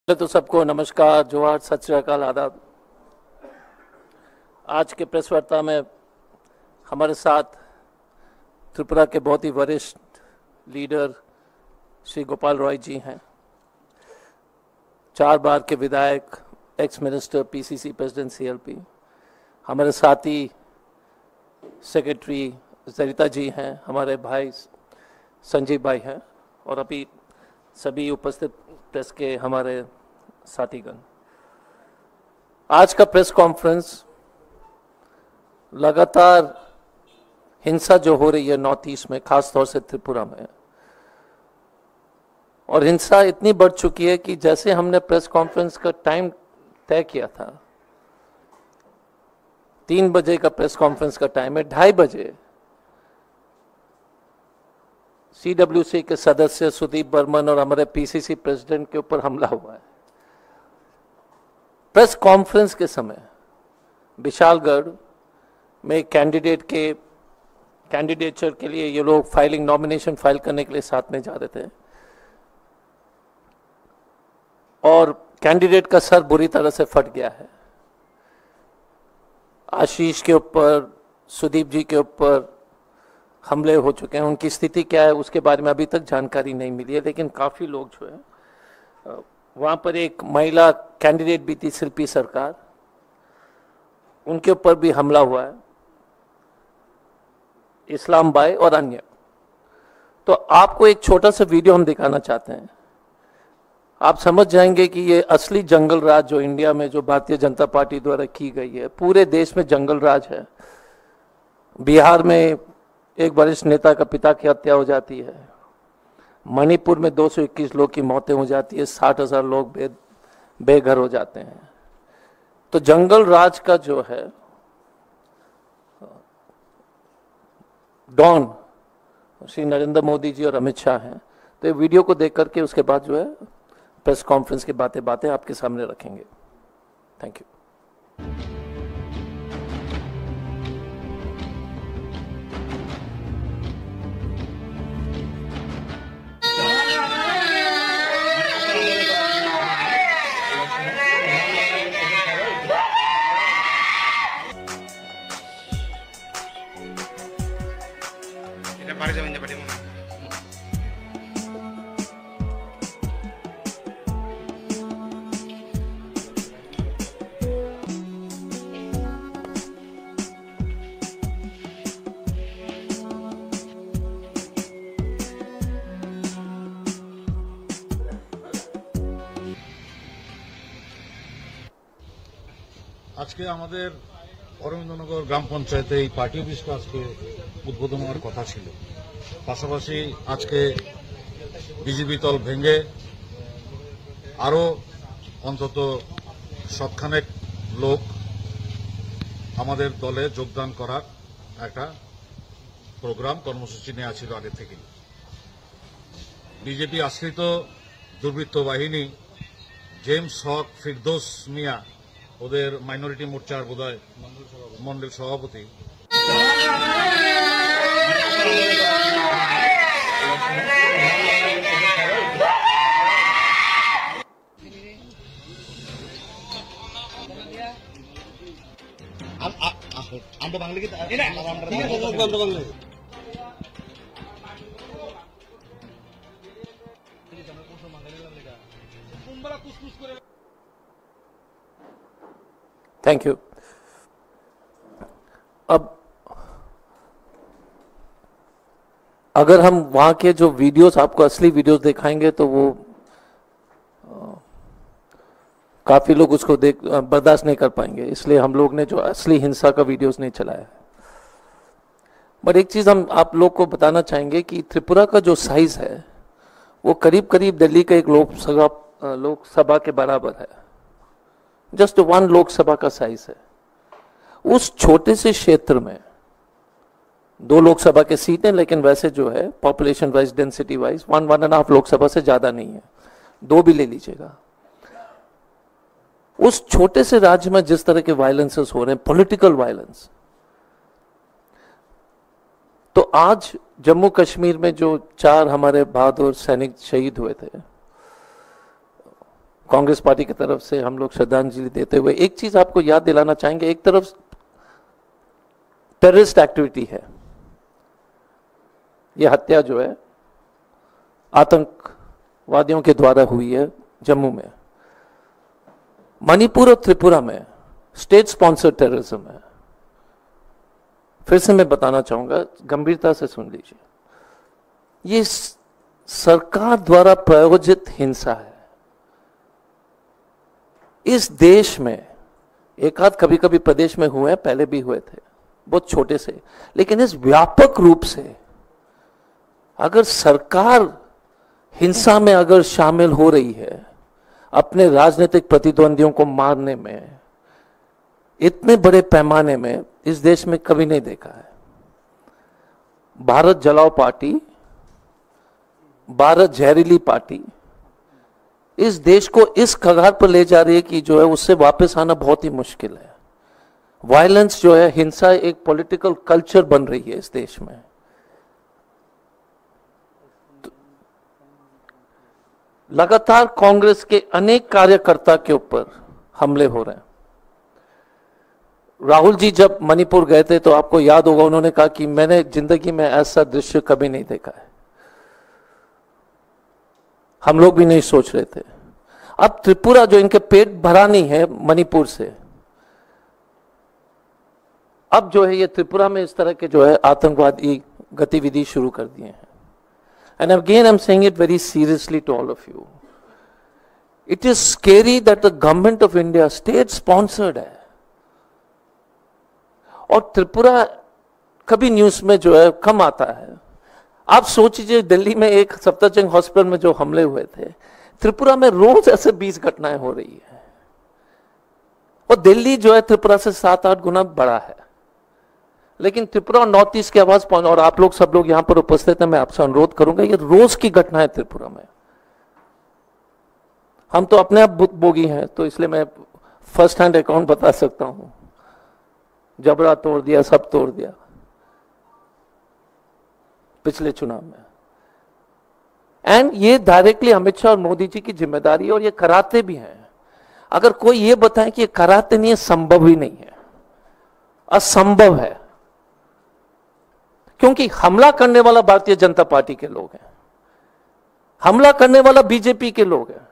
पहले तो सबको नमस्कार, जोहार, सत श्री अकाल, आदाब। आज के प्रेस वार्ता में हमारे साथ त्रिपुरा के बहुत ही वरिष्ठ लीडर श्री गोपाल रॉय जी हैं, 4 बार के विधायक, ex minister, PCC president, CLP. हमारे साथी सेक्रेटरी सरिता जी हैं, हमारे भाई संजीव भाई हैं और अभी सभी उपस्थित प्रेस के हमारे साथीगण। आज का प्रेस कॉन्फ्रेंस लगातार हिंसा जो हो रही है नॉर्थ ईस्ट में, खासतौर से त्रिपुरा में, और हिंसा इतनी बढ़ चुकी है कि जैसे हमने प्रेस कॉन्फ्रेंस का टाइम तय किया था, 3 बजे का प्रेस कॉन्फ्रेंस का टाइम है, 2:30 बजे सीडब्ल्यूसी के सदस्य सुदीप बर्मन और हमारे पीसीसी प्रेसिडेंट के ऊपर हमला हुआ है। प्रेस कॉन्फ्रेंस के समय विशालगढ़ में कैंडिडेचर के लिए ये लोग नॉमिनेशन फाइल करने के लिए साथ में जा रहे थे और कैंडिडेट का सर बुरी तरह से फट गया है। आशीष के ऊपर, सुदीप जी के ऊपर हमले हो चुके हैं। उनकी स्थिति क्या है उसके बारे में अभी तक जानकारी नहीं मिली है, लेकिन काफ़ी लोग जो है वहाँ पर, एक महिला कैंडिडेट भी थी शिल्पी सरकार, उनके ऊपर भी हमला हुआ है, इस्लाम बाई और अन्य। तो आपको एक छोटा सा वीडियो हम दिखाना चाहते हैं, आप समझ जाएंगे कि ये असली जंगल राज जो इंडिया में, जो भारतीय जनता पार्टी द्वारा की गई है, पूरे देश में जंगल राज है। बिहार में एक वरिष्ठ नेता का पिता की हत्या हो जाती है, मणिपुर में 221 लोग की मौतें हो जाती है, 60,000 लोग बेघर हो जाते हैं। तो जंगल राज का जो है डॉन श्री नरेंद्र मोदी जी और अमित शाह हैं। तो ये वीडियो को देख करके उसके बाद जो है प्रेस कॉन्फ्रेंस की बातें आपके सामने रखेंगे। Thank you. আজকে আমাদের অরবিন্দনগর গ্রাম পঞ্চায়েতে এই পার্টি অফিসটা আজকে উদ্বোধন হওয়ার কথা ছিল। পাশাপাশি আজকে বিজেপি দল ভেঙে আরো অন্তত শতখানেক লোক আমাদের দলে যোগদান করার একটা প্রোগ্রাম কর্মসূচি নেওয়া ছিল আগে থেকে। বিজেপি আশ্রিত দুর্বৃত্ত বাহিনী জেমস হক, ফিরদৌস মিয়া, ওদের মাইনরিটি মোর্চার বোধহয় মন্ডল সভাপতি, আমরা বাংলা কি थैंक यू। अब अगर हम वहाँ के जो वीडियोस, आपको असली वीडियोस दिखाएंगे तो वो काफ़ी लोग उसको बर्दाश्त नहीं कर पाएंगे, इसलिए हम लोग ने जो असली हिंसा का वीडियोस नहीं चलाया है। बट एक चीज़ हम आप लोग को बताना चाहेंगे कि त्रिपुरा का जो साइज़ है वो करीब करीब दिल्ली का एक लोकसभा के बराबर है। जस्ट 1 लोकसभा का साइज है। उस छोटे से क्षेत्र में 2 लोकसभा के सीटें, लेकिन वैसे जो है population wise, density wise 1.5 Lok Sabha से ज्यादा नहीं है, 2 भी ले लीजिएगा। उस छोटे से राज्य में जिस तरह के वायलेंसेस हो रहे हैं, पॉलिटिकल वायलेंस, तो आज जम्मू कश्मीर में जो 4 हमारे बहादुर सैनिक शहीद हुए थे, कांग्रेस पार्टी की तरफ से हम लोग श्रद्धांजलि देते हुए एक चीज आपको याद दिलाना चाहेंगे। एक तरफ टेररिस्ट एक्टिविटी है, यह हत्या जो है आतंकवादियों के द्वारा हुई है जम्मू में। मणिपुर और त्रिपुरा में स्टेट स्पॉन्सर्ड टेररिज्म है। फिर से मैं बताना चाहूंगा, गंभीरता से सुन लीजिए, ये सरकार द्वारा प्रायोजित हिंसा है। इस देश में एक आध कभी कभी प्रदेश में हुए हैं, पहले भी हुए थे बहुत छोटे से, लेकिन इस व्यापक रूप से अगर सरकार हिंसा में अगर शामिल हो रही है अपने राजनीतिक प्रतिद्वंदियों को मारने में, इतने बड़े पैमाने में इस देश में कभी नहीं देखा है। भारत जलाओ पार्टी, भारत जहरीली पार्टी इस देश को इस कगार पर ले जा रही है कि जो है उससे वापस आना बहुत ही मुश्किल है। वायलेंस जो है, हिंसा एक पॉलिटिकल कल्चर बन रही है इस देश में। लगातार कांग्रेस के अनेक कार्यकर्ता के ऊपर हमले हो रहे हैं। राहुल जी जब मणिपुर गए थे तो आपको याद होगा उन्होंने कहा कि मैंने जिंदगी में ऐसा दृश्य कभी नहीं देखा है। हम लोग भी नहीं सोच रहे थे। अब त्रिपुरा जो इनके पेट भरा नहीं है मणिपुर से, अब जो है ये त्रिपुरा में इस तरह के जो है आतंकवादी गतिविधि शुरू कर दिए हैं। And again, I'm saying it very seriously to all of you. It is scary that the government of India, state sponsored है, और त्रिपुरा कभी न्यूज में जो है कम आता है। आप सोचिए दिल्ली में एक सफदरजंग हॉस्पिटल में जो हमले हुए थे, त्रिपुरा में रोज ऐसे 20 घटनाएं हो रही है, और दिल्ली जो है त्रिपुरा से 7-8 गुना बड़ा है। लेकिन त्रिपुरा और नॉर्थ ईस्ट की आवाज पहुंच, और आप लोग सब लोग यहां पर उपस्थित हैं, मैं आपसे अनुरोध करूंगा, ये रोज की घटना है त्रिपुरा में। हम तो अपने आप भुक्तभोगी हैं, तो इसलिए मैं फर्स्ट हैंड अकाउंट बता सकता हूं। जबरा तोड़ दिया, सब तोड़ दिया पिछले चुनाव में। एंड ये डायरेक्टली अमित शाह और मोदी जी की जिम्मेदारी है, और ये कराते भी हैं। अगर कोई ये बताए कि ये कराते नहीं है, संभव ही नहीं है, असंभव है। क्योंकि हमला करने वाला भारतीय जनता पार्टी के लोग हैं, हमला करने वाला बीजेपी के लोग हैं,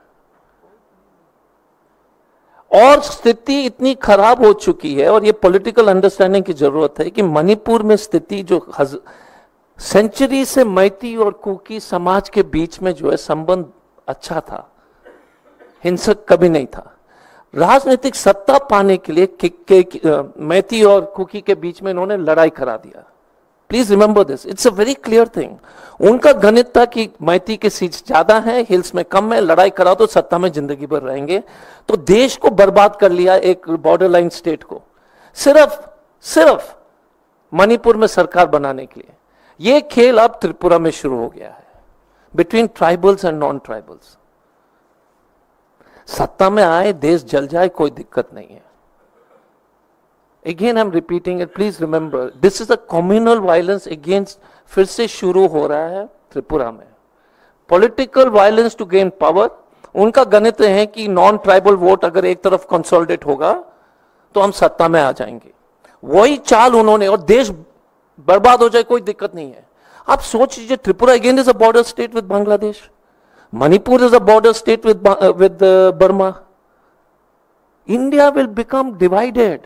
और स्थिति इतनी खराब हो चुकी है। और ये पॉलिटिकल अंडरस्टैंडिंग की जरूरत है कि मणिपुर में स्थिति जो सेंचुरी से मैती और कुकी समाज के बीच में जो है संबंध अच्छा था, हिंसक कभी नहीं था। राजनीतिक सत्ता पाने के लिए मैती और कुकी के बीच में इन्होंने लड़ाई करा दिया। Please remember this, it's a very clear thing. उनका गणित था कि मैती के सीट्स ज्यादा हैं, हिल्स में कम है, लड़ाई करा तो सत्ता में जिंदगी भर रहेंगे। तो देश को बर्बाद कर लिया, एक बॉर्डर लाइन स्टेट को, सिर्फ मणिपुर में सरकार बनाने के लिए। यह खेल अब त्रिपुरा में शुरू हो गया है, between tribals and non tribals. सत्ता में आए, देश जल जाए, कोई दिक्कत नहीं है। Again, I'm repeating it. Please remember, this is a communal violence against, फिर से शुरू हो रहा है त्रिपुरा में। Political violence to gain power। उनका गणित है कि नॉन ट्राइबल वोट अगर एक तरफ कंसोलिडेट होगा तो हम सत्ता में आ जाएंगे। वही चाल उन्होंने, और देश बर्बाद हो जाए कोई दिक्कत नहीं है। आप सोच लीजिए, Tripura again is a border state with Bangladesh, Manipur is a border state with Burma. India will become divided.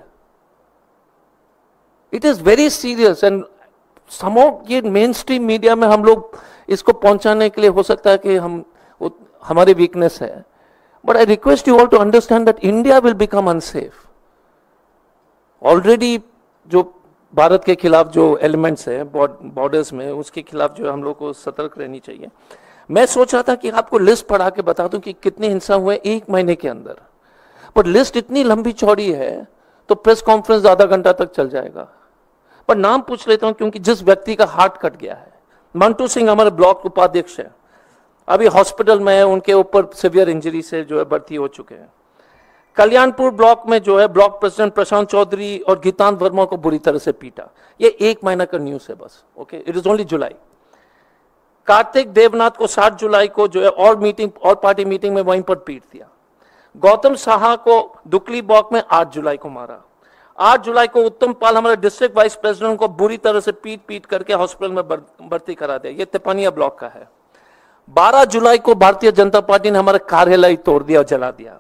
It is very serious, and somehow ये मेन स्ट्रीम मीडिया में हम लोग इसको पहुंचाने के लिए हो सकता है कि हमारी वीकनेस है, but I request you all to understand that India will become unsafe. Already जो भारत के खिलाफ जो एलिमेंट्स हैं बॉर्डर्स में, उसके खिलाफ जो हम लोग को सतर्क रहनी चाहिए। मैं सोच रहा था कि आपको लिस्ट पढ़ा के बता दूं कि कितनी हिंसा हुए 1 महीने के अंदर, पर लिस्ट इतनी लंबी चौड़ी है तो प्रेस कॉन्फ्रेंस आधा घंटा तक चल जाएगा। पर नाम पूछ लेता हूं क्योंकि जिस व्यक्ति का हार्ट कट गया है, मंटू सिंह हमारे ब्लॉक उपाध्यक्ष है, अभी हॉस्पिटल में है, उनके ऊपर सिवियर इंजरी से जो है भर्ती हो चुके हैं। कल्याणपुर ब्लॉक में जो है ब्लॉक प्रेसिडेंट प्रशांत चौधरी और गीतांत वर्मा को बुरी तरह से पीटा। ये 1 महीना का न्यूज है बस, okay, it is only July. Kartik Debnath को 7 जुलाई को जो है और पार्टी मीटिंग में वहीं पर पीट दिया। गौतम साहा को दुकली ब्लॉक में 8 जुलाई को मारा। 8 जुलाई को उत्तम पाल हमारे डिस्ट्रिक्ट वाइस प्रेसिडेंट को बुरी तरह से पीट पीट करके हॉस्पिटल में भर्ती करा दिया। ये तिपनिया ब्लॉक का है। 12 जुलाई को भारतीय जनता पार्टी ने हमारा कार्यालय तोड़ दिया और जला दिया।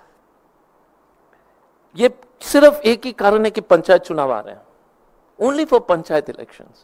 ये सिर्फ एक ही कारण है कि पंचायत चुनाव आ रहे हैं, ओनली फॉर पंचायत इलेक्शंस।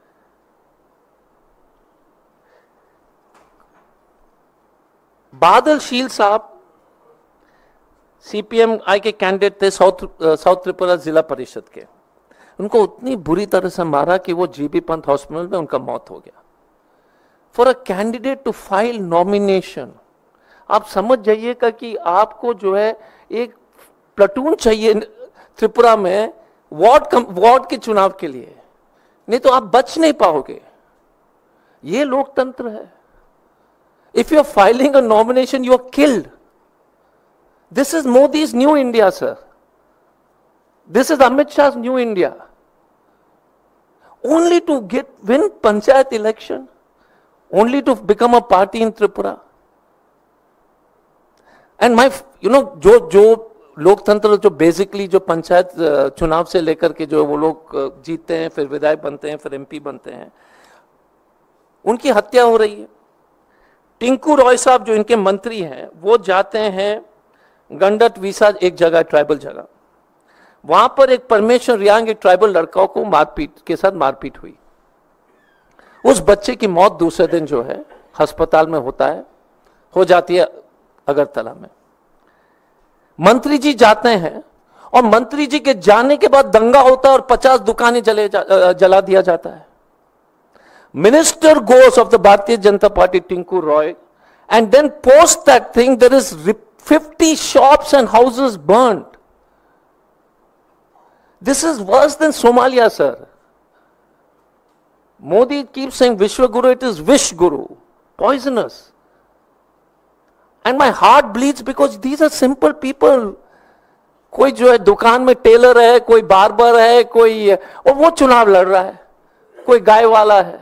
बादल शील साहब सीपीएम-आई के कैंडिडेट थे, साउथ त्रिपुरा जिला परिषद के। उनको उतनी बुरी तरह से मारा कि वो जीबी पंत हॉस्पिटल में उनका मौत हो गया। For a candidate to file nomination, आप समझ जाइएगा कि आपको जो है एक प्लाटून चाहिए त्रिपुरा में वार्ड के चुनाव के लिए, नहीं तो आप बच नहीं पाओगे। ये लोकतंत्र है। If you are filing a nomination you are killed. This is Modi's new India sir. This is Amit Shah new India. Only to win panchayat election, only to become a party in Tripura. And my जो लोकतंत्र जो बेसिकली जो पंचायत चुनाव से लेकर के जो वो लोग जीतते हैं, फिर विधायक बनते हैं, फिर एमपी बनते हैं, उनकी हत्या हो रही है। टिंकू रॉय साहब जो इनके मंत्री हैं, वो जाते हैं गंडट वीसा, एक जगह ट्राइबल जगह, वहां पर एक परमेश्वर रियांग एक ट्राइबल लड़का को मारपीट हुई। उस बच्चे की मौत दूसरे दिन जो है अस्पताल में हो जाती है अगरतला में। मंत्री जी जाते हैं और मंत्री जी के जाने के बाद दंगा होता है और 50 दुकानें जला दिया जाता है। Minister goes of the Bharatiya Janata Party Tinku Roy and then post that thing there is 50 shops and houses burnt. This is worse than Somalia, sir. Modi keeps saying Vishwa Guru, it is Vish Guru, poisonous. And my heart bleeds because these are simple people. कोई जो है दुकान में Taylor है, कोई barber है, कोई, और वो चुनाव लड़ रहा है, कोई गाय वाला है,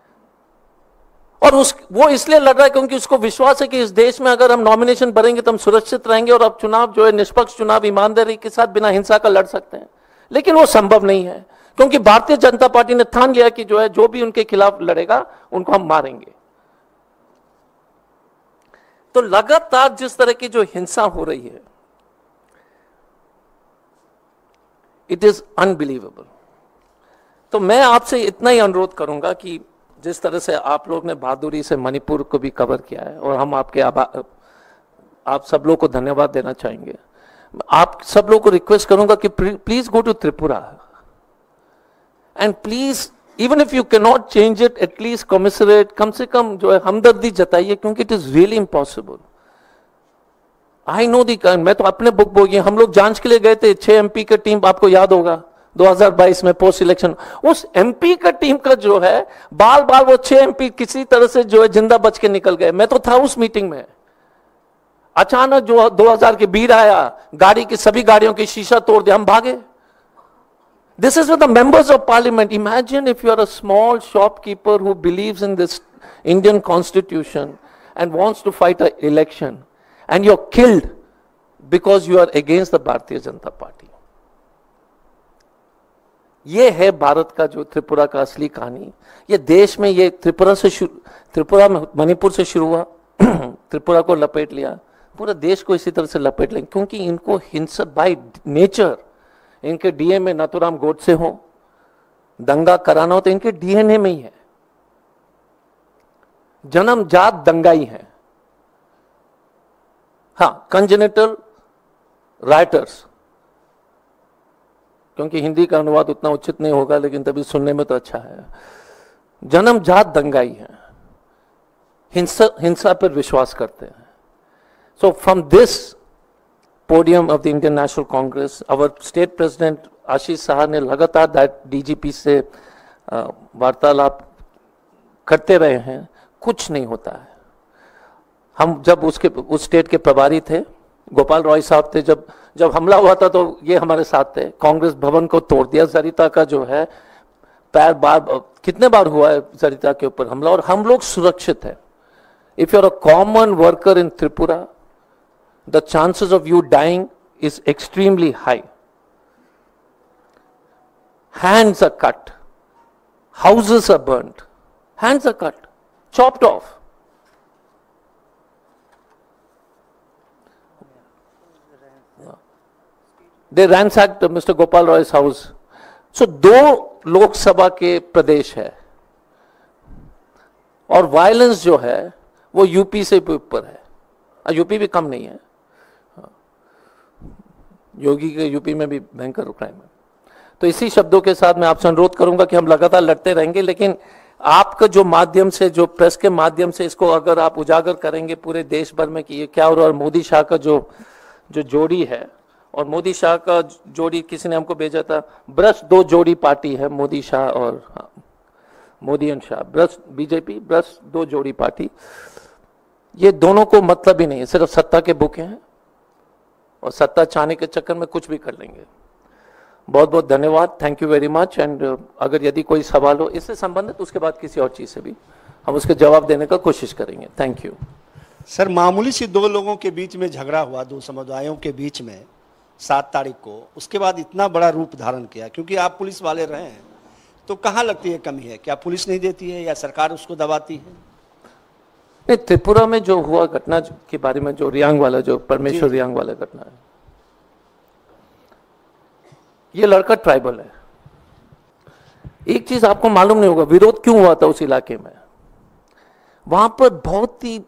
और वो इसलिए लड़ रहा है क्योंकि उसको विश्वास है कि इस देश में अगर हम नॉमिनेशन भरेंगे तो हम सुरक्षित रहेंगे और अब चुनाव जो है निष्पक्ष चुनाव ईमानदारी के साथ बिना हिंसा का लड़ सकते हैं। लेकिन वो संभव नहीं है क्योंकि भारतीय जनता पार्टी ने ठान लिया कि जो भी उनके खिलाफ लड़ेगा उनको हम मारेंगे। तो लगातार जिस तरह की जो हिंसा हो रही है, इट इज अनबिलीवेबल। तो मैं आपसे इतना ही अनुरोध करूंगा कि जिस तरह से आप लोग ने बहादुरी से मणिपुर को भी कवर किया है और हम आप सब लोग को धन्यवाद देना चाहेंगे। आप सब लोग को रिक्वेस्ट करूंगा कि please go to Tripura and please even if you can not change it at least commiserate, कम से कम जो है हमदर्दी जताइए क्योंकि it is really impossible. I know दी, मैं तो अपने बुक बोगी, हम लोग जांच के लिए गए थे 6 एमपी की टीम, आपको याद होगा 2022 में पोस्ट इलेक्शन, उस एमपी का टीम का जो है बाल वो 6 एमपी किसी तरह से जो है जिंदा बच के निकल गए। मैं तो था उस मीटिंग में। अचानक जो 2000 के भीड़ आया, गाड़ी की सभी गाड़ियों की शीशा तोड़ दिया, हम भागे। This is with the members of parliament. Imagine if you are a small shopkeeper who believes in this Indian constitution and wants to fight a election and you are killed because you are against the Bharatiya Janata party. ये है भारत का जो त्रिपुरा का असली कहानी। ये देश में ये त्रिपुरा में मणिपुर से शुरू हुआ, त्रिपुरा को लपेट लिया, पूरा देश को इसी तरह से लपेट लेंगे क्योंकि इनको हिंसा बाय नेचर, इनके डीएनए में नाथुराम गोडसे हो, दंगा कराना हो तो इनके डीएनए में ही है, जन्मजात दंगाई है। हाँ, कंजेनिटल राइटर्स, क्योंकि हिंदी का अनुवाद उतना उचित नहीं होगा लेकिन तभी सुनने में तो अच्छा है। जन्मजात दंगाई है, हिंसा पर विश्वास करते हैं। So from this podium of the Indian National Congress, our state president Ashish Saha ने लगातार डीजीपी से वार्तालाप करते रहे हैं, कुछ नहीं होता है। हम जब उस स्टेट के प्रभारी थे, गोपाल रॉय साहब थे, जब हमला हुआ था तो ये हमारे साथ थे। कांग्रेस भवन को तोड़ दिया, सरिता का जो है कितने बार हुआ है सरिता के ऊपर हमला, और हम लोग सुरक्षित है। If you are a common worker in Tripura, the chances of you dying is extremely high. Hands are cut, houses are burnt, hands are cut, chopped off. They ransacked Mr. Gopal Roy's house. So 2 Lok Sabha के प्रदेश है और violence जो है वो UP से भी ऊपर है, यूपी भी कम नहीं है, योगी के यूपी में भी भयंकर क्राइम है। तो इसी शब्दों के साथ मैं आपसे अनुरोध करूंगा कि हम लगातार लड़ते रहेंगे, लेकिन आपका जो माध्यम से, जो प्रेस के माध्यम से इसको अगर आप उजागर करेंगे पूरे देश भर में कि ये क्या हो रहा है, और मोदी शाह का जो जोड़ी है, और मोदी शाह का जोड़ी किसी ने हमको भेजा था, ब्रश 2 जोड़ी पार्टी है, मोदी शाह और Modi and Shah, brush BJP, brush 2 जोड़ी पार्टी। ये दोनों को मतलब ही नहीं है, सिर्फ सत्ता के भूखे हैं और सत्ता चाहने के चक्कर में कुछ भी कर लेंगे। बहुत बहुत धन्यवाद, thank you very much. And अगर यदि कोई सवाल हो इससे संबंधित, उसके बाद किसी और चीज से भी हम उसके जवाब देने का कोशिश करेंगे। Thank you. सर, मामूली सी 2 लोगों के बीच में झगड़ा हुआ, 2 समुदायों के बीच में 7 तारीख को, उसके बाद इतना बड़ा रूप धारण किया, क्योंकि आप पुलिस वाले रहे हैं, तो कहाँ लगती है कमी है? क्या पुलिस नहीं देती है या सरकार उसको दबाती है? नहीं, त्रिपुरा में जो हुआ घटना के बारे में, जो रियांग वाला, जो परमेश्वर रियांग वाला घटना है, ये लड़का ट्राइबल है। एक चीज आपको मालूम नहीं होगा, विरोध क्यों हुआ था उस इलाके में। वहां पर बहुत ही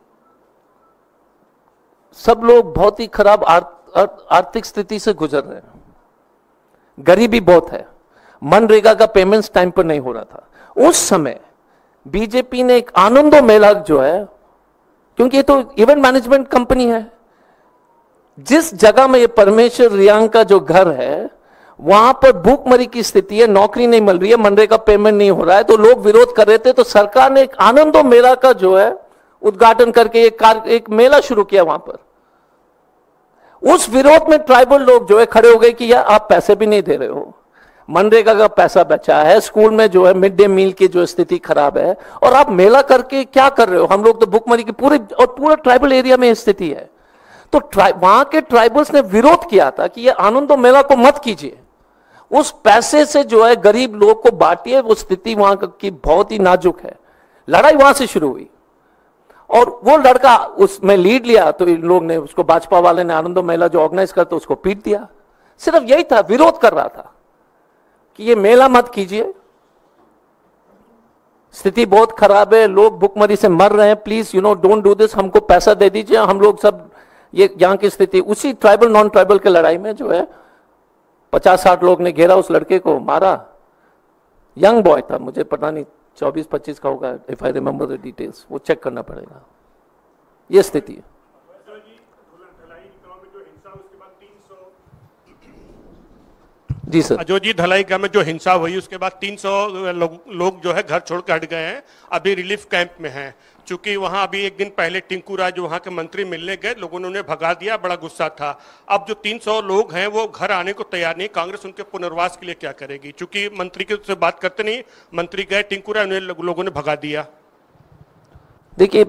सब लोग बहुत ही खराब आर्थिक स्थिति से गुजर रहे हैं, गरीबी बहुत है, मनरेगा का पेमेंट्स टाइम पर नहीं हो रहा था। उस समय बीजेपी ने एक आनंदो मेला जो है, क्योंकि ये तो इवेंट मैनेजमेंट कंपनी है, जिस जगह में ये परमेश्वर रियांग का जो घर है वहां पर भूखमरी की स्थिति है, नौकरी नहीं मिल रही है, मनरेगा पेमेंट नहीं हो रहा है, तो लोग विरोध कर रहे थे। तो सरकार ने एक आनंदो मेला का जो है उद्घाटन करके एक मेला शुरू किया वहां पर। उस विरोध में ट्राइबल लोग जो है खड़े हो गए कि यार आप पैसे भी नहीं दे रहे हो, मनरेगा का पैसा बचा है, स्कूल में जो है मिड डे मील की जो स्थिति खराब है, और आप मेला करके क्या कर रहे हो? हम लोग तो भूखमरी की पूरा ट्राइबल एरिया में स्थिति है। तो वहां के ट्राइबल्स ने विरोध किया था कि ये आनंदो मेला को मत कीजिए, उस पैसे से जो है गरीब लोग को बांटिए, वो स्थिति वहां की बहुत ही नाजुक है। लड़ाई वहां से शुरू हुई और वो लड़का उसमें लीड लिया, तो इन लोग ने उसको, भाजपा वाले ने आनंदो मेला जो ऑर्गेनाइज करता उसको पीट दिया। सिर्फ यही था, विरोध कर रहा था कि ये मेला मत कीजिए, स्थिति बहुत खराब है, लोग भूखमरी से मर रहे हैं, प्लीज डोंट डू दिस, हमको पैसा दे दीजिए, हम लोग सब ये यहाँ की स्थिति। उसी ट्राइबल नॉन ट्राइबल के लड़ाई में जो है 50-60 लोग ने घेरा उस लड़के को, मारा। यंग बॉय था, मुझे पता नहीं 24-25 का होगा, if I remember the details, वो चेक करना पड़ेगा। ये स्थिति है। जी सर। अजोजी धलाई गांव में जो हिंसा हुई उसके बाद 300 लोग जो है घर छोड़ कर हट गए हैं, अभी रिलीफ कैंप में हैं। चूंकि वहां अभी एक दिन पहले टिंकू राय जो वहां के मंत्री मिलने गए, लोगों ने उन्हें भगा दिया, बड़ा गुस्सा था। अब जो 300 लोग हैं वो घर आने को तैयार नहीं, कांग्रेस उनके पुनर्वास के लिए क्या करेगी? चूंकि मंत्री के से बात करते नहीं, मंत्री गए टिंकू राय, उन्हें लोगों ने भगा दिया। देखिए,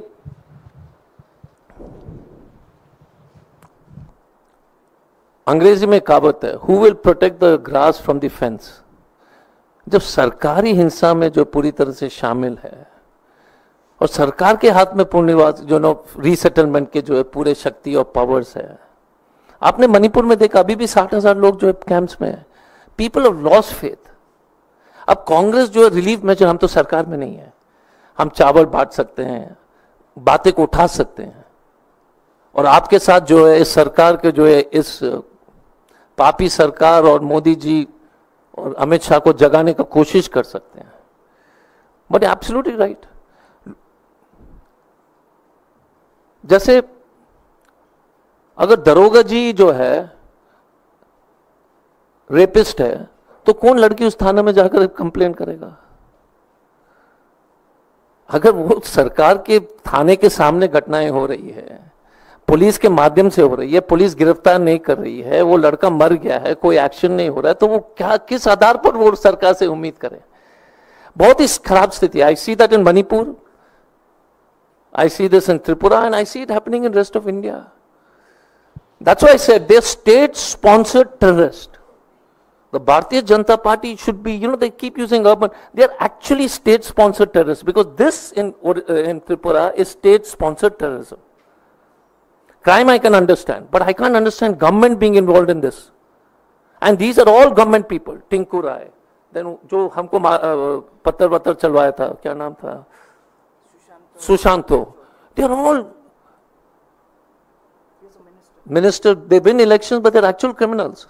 अंग्रेजी में कहावत है, who will protect the grass from the fence. जब सरकारी हिंसा में जो पूरी तरह से शामिल है और सरकार के हाथ में पुनर्वास रीसेटलमेंट के जो है पूरे शक्ति और पावर्स है। आपने मणिपुर में देखा, अभी भी 60,000 लोग जो है कैंप्स में है। People of lost faith. अब कांग्रेस जो है रिलीफ मेजर, हम तो सरकार में नहीं है, हम चावल बांट सकते हैं, बातें को उठा सकते हैं, और आपके साथ जो है इस सरकार के जो है इस पापी सरकार और मोदी जी और अमित शाह को जगाने का कोशिश कर सकते हैं। But absolutely right. जैसे अगर दरोगा जी जो है रेपिस्ट है, तो कौन लड़की उस थाने में जाकर कंप्लेन करेगा? अगर वो सरकार के थाने के सामने घटनाएं हो रही है, पुलिस के माध्यम से हो रही है, पुलिस गिरफ्तार नहीं कर रही है, वो लड़का मर गया है, कोई एक्शन नहीं हो रहा है, तो वो क्या, किस आधार पर वो सरकार से उम्मीद करे? बहुत ही खराब स्थिति। I see that in Manipur, I see this in Tripura, and I see it happening in rest of India. That's why I said they're state-sponsored terrorists. The Bharatiya Janata Party should be, they keep using urban. They're actually state-sponsored terrorists because this in Tripura is state-sponsored terrorism. Crime I can understand, but I can't understand government being involved in this. And these are all government people. Tinku Rai, then जो हमको पत्थर वत्थर चलवाया था, क्या नाम था? Sushant. They are all minister. They win elections, but they're actual criminals.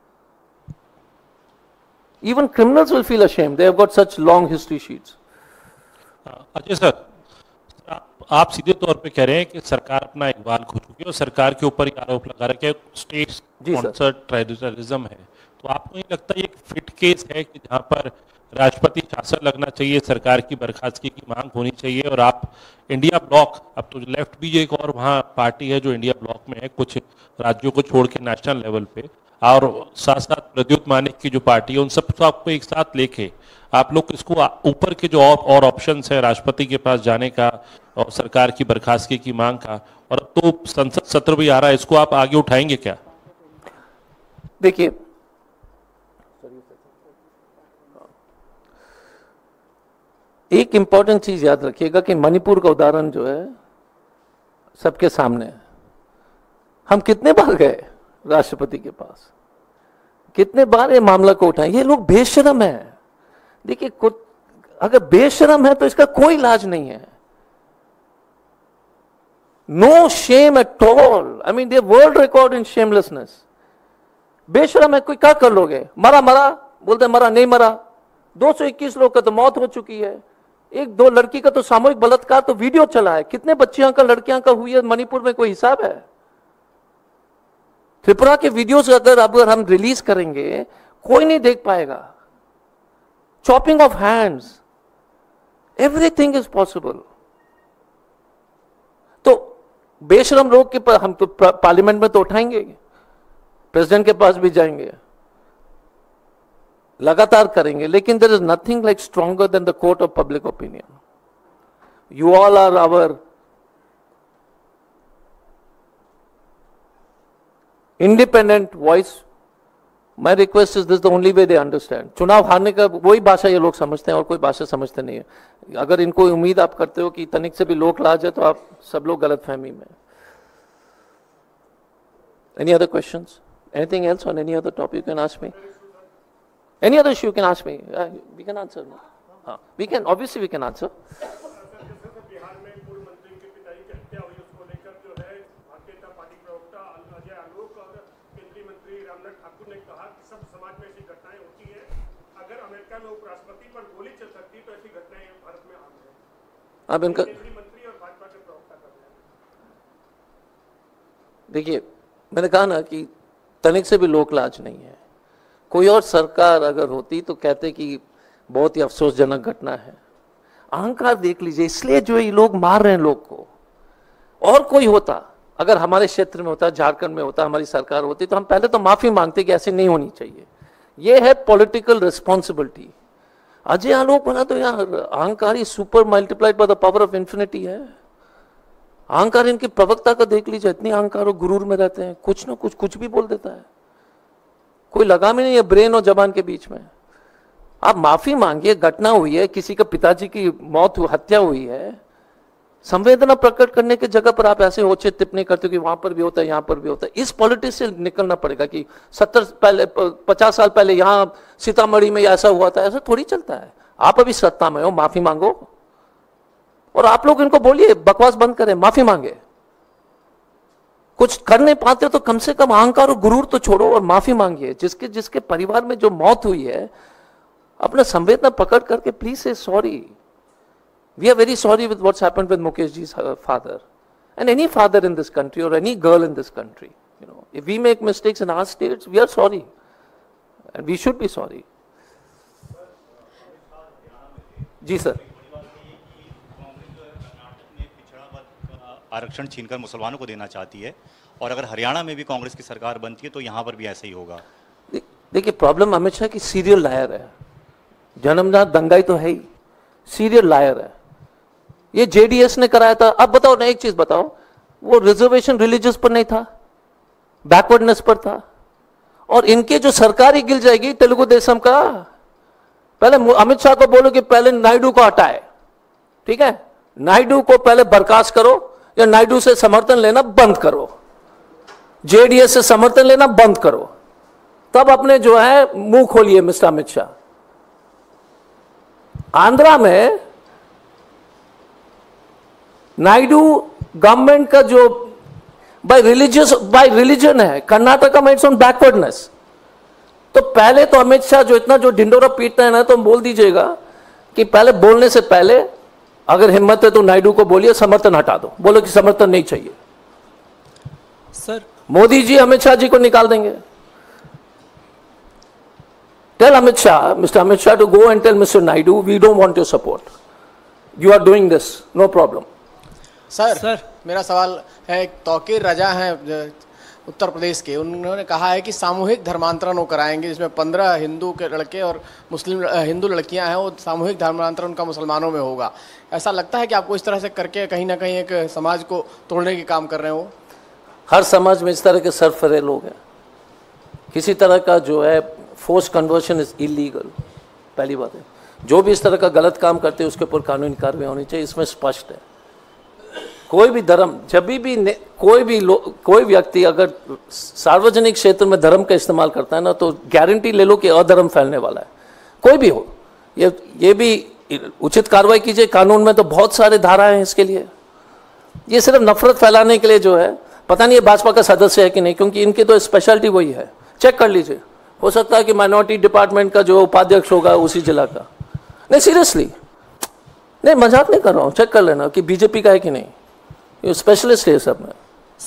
Even criminals will feel ashamed. They have got such long history sheets. Ajay sir, आप सीधे तौर पे कह रहे हैं कि सरकार अपना इकबाल खो चुकी है और सरकार के ऊपर ही आरोप लगा रहा है कि स्टेट स्पॉन्सर्ड टेररिज्म है, तो आपको नहीं लगता ये एक फिट केस है कि जहां पर राष्ट्रपति शासन लगना चाहिए, सरकार की बर्खास्तगी की मांग होनी चाहिए और आप इंडिया ब्लॉक, अब तो लेफ्ट भी एक और वहां पार्टी है जो इंडिया ब्लॉक में है, कुछ राज्यों को छोड़ के नेशनल लेवल पे, और साथ साथ प्रद्युत मानिक की जो पार्टी है, उन सब को आपको एक साथ लेके आप लोग इसको ऊपर के जो और ऑप्शंस है राष्ट्रपति के पास जाने का और सरकार की बर्खास्तगी की मांग का, और अब तो संसद सत्र भी आ रहा है, इसको आप आगे उठाएंगे क्या? देखिए, एक इंपॉर्टेंट चीज याद रखिएगा कि मणिपुर का उदाहरण जो है सबके सामने है। हम कितने बार गए राष्ट्रपति के पास, कितने बार ये मामला को उठाए, ये लोग बेशरम है। देखिए, अगर बेशरम है तो इसका कोई इलाज नहीं है। No shame at all. I mean the world record in shamelessness. बेशरम है, कोई क्या कर लोगे? मरा मरा बोलते, मरा नहीं मरा। 221 लोग का तो मौत हो चुकी है। एक दो लड़की का तो सामूहिक बलात्कार तो वीडियो चला है। कितने बच्चियों का लड़कियां का हुई है मणिपुर में, कोई हिसाब है? त्रिपुरा के वीडियोस अगर हम रिलीज करेंगे कोई नहीं देख पाएगा। Chopping off hands, everything is possible. तो बेशरम लोग के हम तो पार्लियामेंट में तो उठाएंगे, प्रेसिडेंट के पास भी जाएंगे, लगातार करेंगे, लेकिन there is nothing like stronger than the court of public opinion. You all are our independent voice. My request is this is the only way they understand. चुनाव हारने का वही भाषा ये लोग समझते हैं और कोई भाषा समझते नहीं है। अगर इनको उम्मीद आप करते हो कि तनिक से भी लोक लाज है तो आप सब लोग गलत फहमी में। Any other questions? Anything else on any other topic you can ask me? Any other issue you can ask me? We can answer. We can, obviously we can answer. अब इनका देखिए, मैंने कहा ना कि तनिक से भी लोक लाज नहीं है। कोई और सरकार अगर होती तो कहते कि बहुत ही अफसोसजनक घटना है। अहंकार देख लीजिए, इसलिए जो ये लोग मार रहे हैं लोग को। और कोई होता, अगर हमारे क्षेत्र में होता, झारखंड में होता, हमारी सरकार होती, तो हम पहले तो माफी मांगते कि ऐसे नहीं होनी चाहिए। ये है पॉलिटिकल रिस्पॉन्सिबिलिटी। अजय आलोक बना तो यार अहंकारी super multiplied by the power of infinity है। अहंकार इनकी प्रवक्ता का देख लीजिए, इतनी अहंकार और गुरूर में रहते हैं, कुछ ना कुछ भी बोल देता है, कोई लगाम ही नहीं है ब्रेन और जबान के बीच में। आप माफी मांगिए, घटना हुई है, किसी का पिताजी की मौत हत्या हुई है, संवेदना प्रकट करने की जगह पर आप ऐसे ओछे टिप्पणी करते हो कि वहां पर भी होता है, यहां पर भी होता है। इस पॉलिटिक्स से निकलना पड़ेगा कि 50 साल पहले यहां सीतामढ़ी में ऐसा हुआ था, ऐसा थोड़ी चलता है। आप अभी सत्ता में हो, माफी मांगो। और आप लोग इनको बोलिए बकवास बंद करें, माफी मांगे। कुछ कर नहीं पाते तो कम से कम अहंकार और गुरूर तो छोड़ो और माफी मांगिए। जिसके परिवार में जो मौत हुई है, अपना संवेदना पकड़ करके प्लीज से sorry. We are very sorry with what's happened with Mukesh ji's father and any father in this country or any girl in this country. You know, if we make mistakes in our states, we are sorry and we should be sorry. जी sir. आरक्षण छीनकर मुसलमानों को देना चाहती है और अगर हरियाणा में भी कांग्रेस की सरकार बनती है तो यहां पर भी ऐसा ही होगा। देखिए, प्रॉब्लम अमित शाह की सीरियल लायर है, जन्मजात दंगाई तो है ही, सीरियल लायर है। ये जेडीएस ने कराया था। अब बताओ ना, एक चीज बताओ, वो रिजर्वेशन रिलीजियस पर नहीं था? बैकवर्डनेस पर था। और इनके जो सरकार ही गिर जाएगी तेलुगु देशम का। पहले अमित शाह को बोलो कि पहले नायडू को हटाए, ठीक है, नायडू को पहले बर्खास्त करो या नायडू से समर्थन लेना बंद करो, जेडीएस से समर्थन लेना बंद करो, तब अपने जो है मुंह खोलिए मिस्टर अमित शाह। आंध्रा में नायडू गवर्नमेंट का जो बाय रिलीजन है, कर्नाटका में इट्स ऑन बैकवर्डनेस। तो पहले तो अमित शाह जो इतना जो ढिंडोरा पीटता है ना, तो बोल दीजिएगा कि पहले बोलने से पहले अगर हिम्मत है तो नायडू को बोलिए समर्थन हटा दो, बोलो कि समर्थन नहीं चाहिए। सर मोदी जी अमित शाह जी को निकाल देंगे। Tell Amit Shah, mister Amit Shah, to go and tell mister Naidu we don't want your support, you are doing this, no problem. Sir मेरा सवाल है, तौकीर रजा हैं उत्तर प्रदेश के, उन्होंने कहा है कि सामूहिक धर्मांतरण वो कराएंगे, जिसमें 15 हिंदू के लड़के और मुस्लिम हिंदू लड़कियां हैं, वो सामूहिक धर्मांतरण उनका मुसलमानों में होगा। ऐसा लगता है कि आपको इस तरह से करके कहीं ना कहीं एक समाज को तोड़ने के काम कर रहे हो? हर समाज में इस तरह के सरफरे लोग हैं। किसी तरह का जो है फोर्स कन्वर्शन इज इलीगल, पहली बात है। जो भी इस तरह का गलत काम करते हैं उसके ऊपर कानूनी कार्रवाई होनी चाहिए, इसमें स्पष्ट है। कोई भी धर्म, जब भी कोई व्यक्ति अगर सार्वजनिक क्षेत्र में धर्म का इस्तेमाल करता है ना, तो गारंटी ले लो कि अधर्म फैलने वाला है, कोई भी हो। ये भी उचित कार्रवाई कीजिए। कानून में तो बहुत सारे धाराएं हैं इसके लिए। ये सिर्फ नफरत फैलाने के लिए जो है, पता नहीं ये भाजपा का सदस्य है कि नहीं, क्योंकि इनकी तो स्पेशलिटी वही है। चेक कर लीजिए, हो सकता है कि माइनॉरिटी डिपार्टमेंट का जो उपाध्यक्ष होगा उसी जिला का। नहीं सीरियसली, नहीं मजाक नहीं कर रहा हूँ, चेक कर लेना कि बीजेपी का है कि नहीं, ये स्पेशलिस्ट है सब में।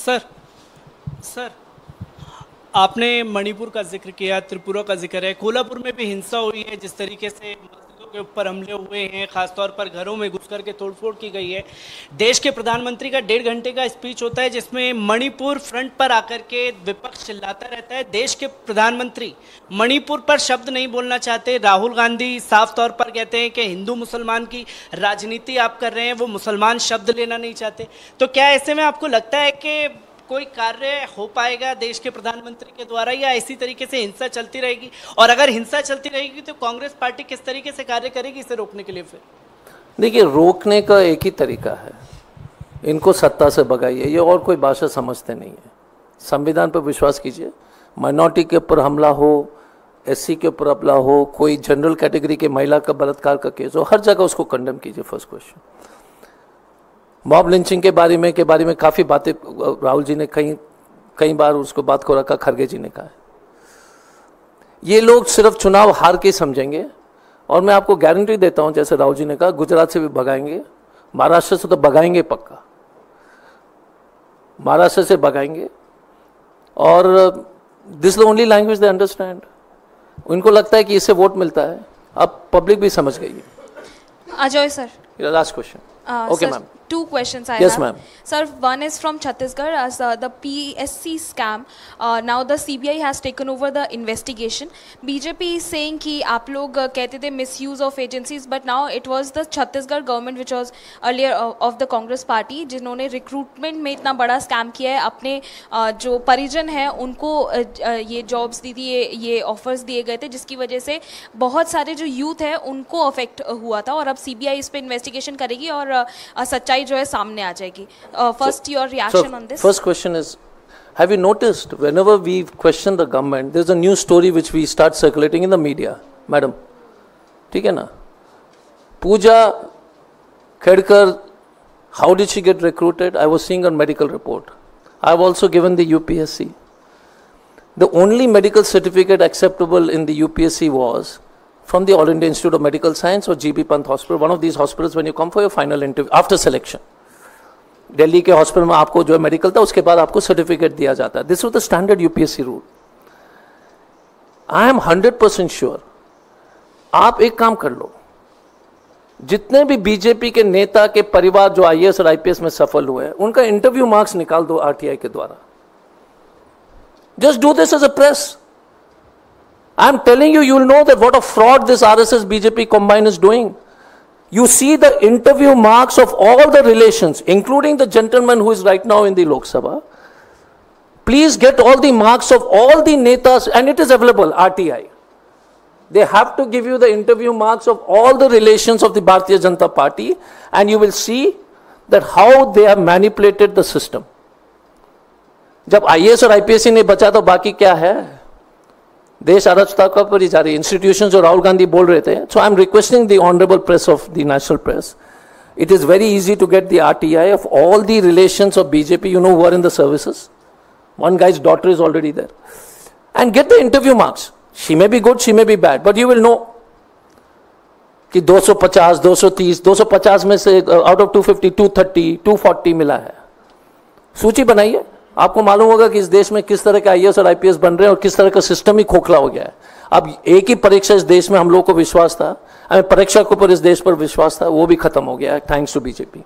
सर आपने मणिपुर का जिक्र किया, त्रिपुरा का जिक्र है, कोल्हापुर में भी हिंसा हुई है, जिस तरीके से मस्जिदों के ऊपर हमले हुए हैं, खासतौर पर घरों में घुस करके तोड़फोड़ की गई है। देश के प्रधानमंत्री का 1.5 घंटे का स्पीच होता है जिसमें मणिपुर फ्रंट पर आकर के विपक्ष चिल्लाता रहता है। देश के प्रधानमंत्री मणिपुर पर शब्द नहीं बोलना चाहते। राहुल गांधी साफ तौर पर कहते हैं कि हिंदू मुसलमान की राजनीति आप कर रहे हैं, वो मुसलमान शब्द लेना नहीं चाहते। तो क्या ऐसे में आपको लगता है कि कोई कार्य हो पाएगा देश के प्रधानमंत्री के द्वारा, या इसी तरीके से हिंसा चलती रहेगी? और अगर हिंसा चलती रहेगी तो कांग्रेस पार्टी किस तरीके से कार्य करेगी इसे रोकने के लिए? फिर देखिए, रोकने का एक ही तरीका है, इनको सत्ता से भगाइए। ये और कोई भाषा समझते नहीं है। संविधान पर विश्वास कीजिए। माइनॉरिटी के ऊपर हमला हो, एससी के ऊपर हमला हो, कोई जनरल कैटेगरी के महिला का बलात्कार का केस हो, हर जगह उसको कंडेम कीजिए। First question. मॉब लिंचिंग के बारे में काफ़ी बातें राहुल जी ने कई बार उसको बात को रखा, खड़गे जी ने कहा है। ये लोग सिर्फ चुनाव हार के समझेंगे, और मैं आपको गारंटी देता हूं, जैसे राहुल जी ने कहा, गुजरात से भी भगाएंगे, महाराष्ट्र से तो भगाएंगे पक्का, महाराष्ट्र से भगाएंगे। और this the only language they understand. उनको लगता है कि इससे वोट मिलता है। अब पब्लिक भी समझ गई है। Ajay sir, last question. Okay, ma'am. 2 questions I Yes, have. ma'am. Sir, one is from Chhattisgarh as the PSC scam. Now the CBI has taken over the investigation. BJP is saying कि आप लोग कहते थे misuse of agencies, but now it was the Chhattisgarh government which was earlier of the Congress party जिन्होंने recruitment में इतना बड़ा scam किया है। अपने जो परिजन हैं उनको ये jobs दी थी, ये offers दिए गए थे, जिसकी वजह से बहुत सारे जो youth है उनको affect हुआ था। और अब CBI इस पे investigation करेगी और सच्चाई जो है सामने आ जाएगी। First, your reaction on this? First question is, have you noticed whenever we question the government, there's a new story which we start circulating in the media, madam? ठीक है ना? Pooja Khedkar, how did she get recruited? I was seeing her medical report. I've also given the UPSC. The only medical certificate acceptable in the UPSC was from the All India Institute of Medical Science or GB Pant Hospital, one of these hospitals when you come for your final interview after selection. Delhi के hospital में आपको जो medical था उसके बाद आपको certificate दिया जाता है। This was the standard UPSC rule. I am 100% sure. आप एक काम कर लो, जितने भी बीजेपी के नेता के परिवार जो आईएएस और आईपीएस में सफल हुए हैं उनका इंटरव्यू मार्क्स निकाल दो आरटीआई के द्वारा। Just do this as a press. I am telling you, you will know that what a fraud this RSS BJP combine is doing. You see the interview marks of all the relations, including the gentleman who is right now in the Lok Sabha. please get all the marks of all the netas, and it is available, RTI. They have to give you the interview marks of all the relations of the Bharatiya Janata Party, and you will see that how they have manipulated the system. जब IAS और IPSC नहीं बचा तो बाकी क्या है? देश अराजकता पर ही जा रही है. Institutions जो राहुल गांधी बोल रहे थे. So I am requesting the honorable press of the national press. It is very easy to get the RTI of all the relations of BJP, you know, who are in the services. One guy's daughter is already there. And get the interview marks. She may be good, she may be bad, but you will know कि 250, 230, 250 में से out of 250, 230, 240 मिला है. सूची बनाइए. आपको मालूम होगा कि इस देश में किस तरह के IAS और IPS बन रहे हैं और किस तरह का सिस्टम ही खोखला हो गया है. अब एक ही परीक्षा इस देश में हम लोगों को विश्वास था, हमें परीक्षा के ऊपर इस देश पर विश्वास था, वो भी खत्म हो गया है, thanks to BJP.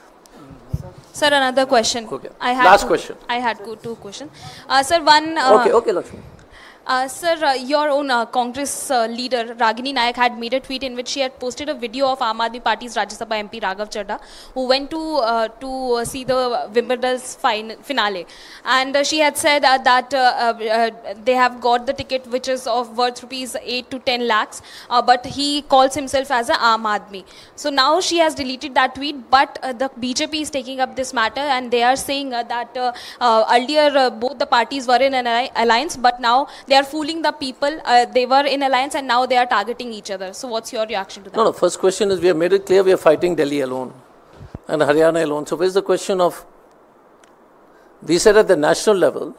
Sir, another question. Okay. Last question. I had two questions. Sir, one. Okay, Lakshmi. Sir, your own Congress leader Ragini Nayak had made a tweet in which she had posted a video of Aam Aadmi Party's Rajya Sabha MP Raghav Chadha, who went to see the Wimbledon's finale, and she had said that they have got the ticket which is of worth rupees 8 to 10 lakhs, but he calls himself as a Aam Aadmi. So now she has deleted that tweet, but the BJP is taking up this matter, and they are saying that earlier both the parties were in an alliance, but now they are fooling the people. They were in alliance and now they are targeting each other. So what's your reaction to that? No, first question is, we have made it clear we are fighting Delhi alone and Haryana alone. So where's the question of, we said at the national level,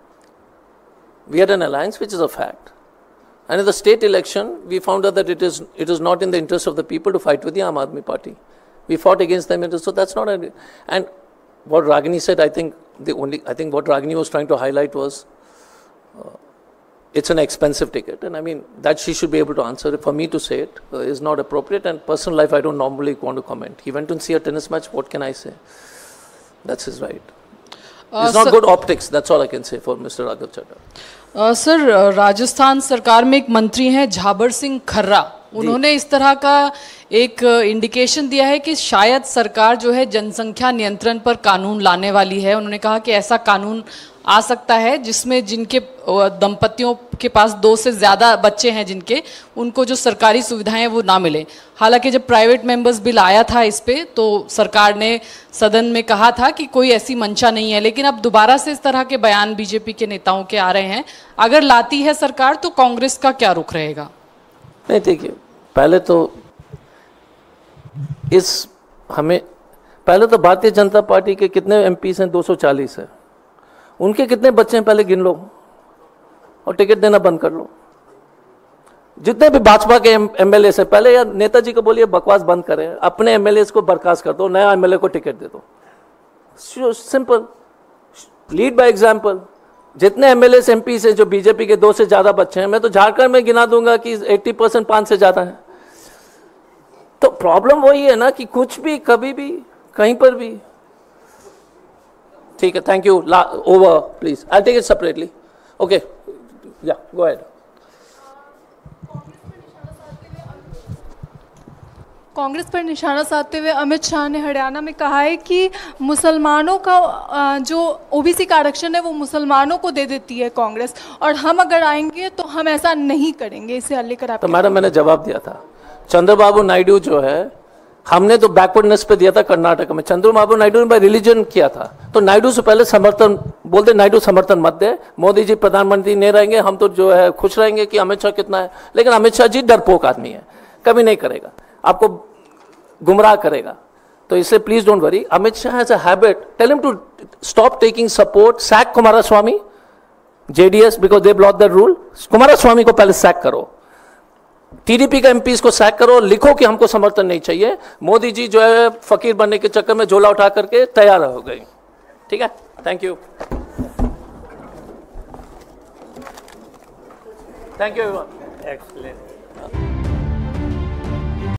we had an alliance, which is a fact. And in the state election, we found out that it is not in the interest of the people to fight with the Aam Aadmi Party. We fought against them, so that's not a, and what Ragini said, I think what Ragini was trying to highlight was, it's an expensive ticket, and I mean, that she should be able to answer it. For me to say it is not appropriate, and personal life I don't normally want to comment. He went to see a tennis match, what can I say? That's his right. It's not good optics, that's all I can say for Mr. Raghav Chadha. Sir, Rajasthan सरकार में एक मंत्री हैं झाबर सिंह खर्रा, उन्होंने इस तरह का एक इंडिकेशन दिया है कि शायद सरकार जो है जनसंख्या नियंत्रण पर कानून लाने वाली है. उन्होंने कहा कि ऐसा कानून आ सकता है जिसमें जिनके दंपतियों के पास 2 से ज़्यादा बच्चे हैं जिनके, उनको जो सरकारी सुविधाएं वो ना मिले. हालांकि जब प्राइवेट मेंबर्स बिल आया था इस पे, तो सरकार ने सदन में कहा था कि कोई ऐसी मंशा नहीं है, लेकिन अब दोबारा से इस तरह के बयान बीजेपी के नेताओं के आ रहे हैं. अगर लाती है सरकार तो कांग्रेस का क्या रुख रहेगा? नहीं, देखिए, पहले तो भारतीय जनता पार्टी के कितने एमपीस हैं? 240 है. उनके कितने बच्चे हैं पहले गिन लो और टिकट देना बंद कर लो. जितने भी भाजपा के एमएलए से, पहले यार नेताजी को बोलिए बकवास बंद करें, अपने एमएलए को बर्खास्त कर दो, नया एमएलए को टिकट दे दो. Simple, lead by example. जितने एमएलए एमपी से जो बीजेपी के 2 से ज्यादा बच्चे हैं, मैं तो झारखंड में गिना दूंगा कि 80% 5 से ज्यादा है. तो प्रॉब्लम वही है ना कि कुछ भी कभी भी कहीं पर भी. ठीक है, thank you. Over please, I take it separately. Okay, yeah go ahead. Congress पर निशाना साधते हुए अमित शाह ने हरियाणा में कहा है कि मुसलमानों का जो ओबीसी का आरक्षण है वो मुसलमानों को दे देती है कांग्रेस, और हम अगर आएंगे तो हम ऐसा नहीं करेंगे. इसे लेकर आप. तो मैडम, मैंने जवाब दिया था. चंद्रबाबू नायडू जो है, हमने तो बैकवर्डनेस पे दिया था कर्नाटक में. चंद्रबाबू नायडू ने बाय रिलीजन किया था, तो नायडू से पहले समर्थन बोलते, नायडू समर्थन मत दे, मोदी जी प्रधानमंत्री नहीं रहेंगे, हम तो जो है खुश रहेंगे कि अमित शाह कितना है. लेकिन अमित शाह जी डरपोक आदमी है, कभी नहीं करेगा, आपको गुमराह करेगा. तो इससे please don't worry. Amit Shah has a habit, tell him to stop taking support, sack Kumaraswamy, JDS, because they block the rule. Kumaraswamy को पहले सैक करो, टीडीपी का एमपीज को सैक करो, लिखो कि हमको समर्थन नहीं चाहिए. मोदी जी जो है फकीर बनने के चक्कर में झोला उठा करके तैयार हो गए. ठीक है, thank you. Thank you everyone. Excellent.